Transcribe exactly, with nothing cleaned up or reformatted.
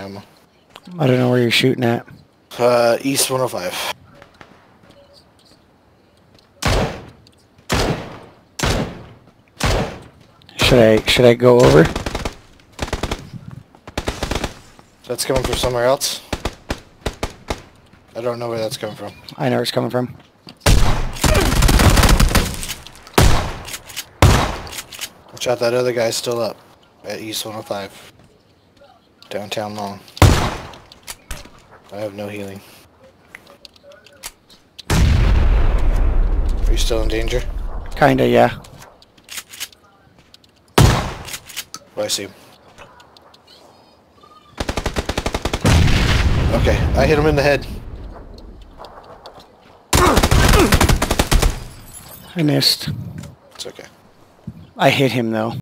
ammo. I don't know where you're shooting at. Uh, East one oh five. Should I should I go over? That's coming from somewhere else? I don't know where that's coming from. I know where it's coming from. Watch out, that other guy's still up at East one oh five. Downtown Long. I have no healing. Are you still in danger? Kinda, yeah. Oh, I see him. Okay, I hit him in the head. I missed. It's okay. I hit him though.